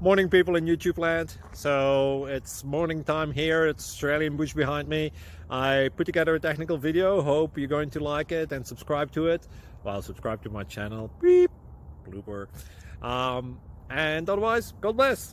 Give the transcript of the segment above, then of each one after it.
Morning, people in YouTube land. So it's morning time here. It's Australian bush behind me. I put together a technical video. Hope you're going to like it and subscribe to it. Well, subscribe to my channel. Beep. Blooper. And otherwise, God bless.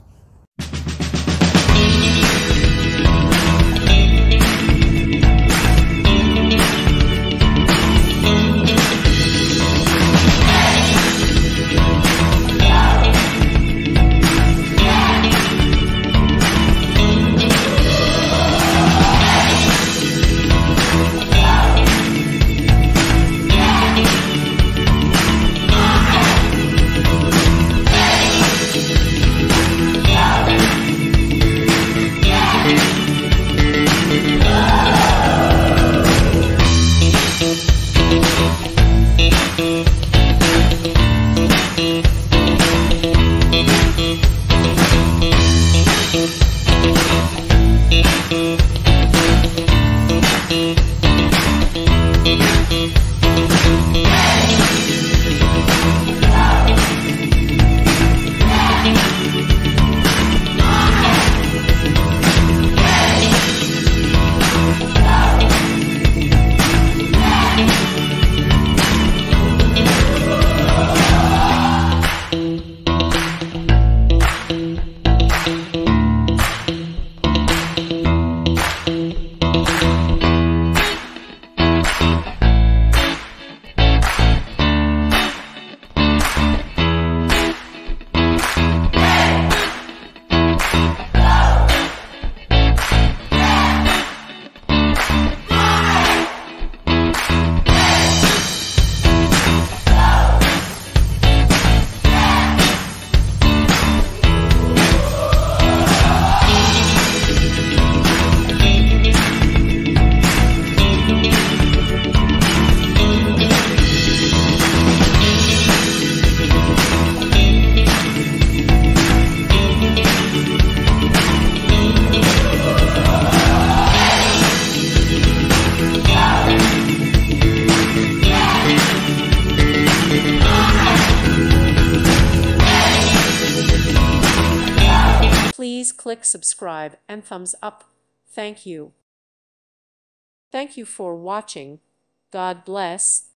Please click subscribe and thumbs up. Thank you. Thank you for watching. God bless.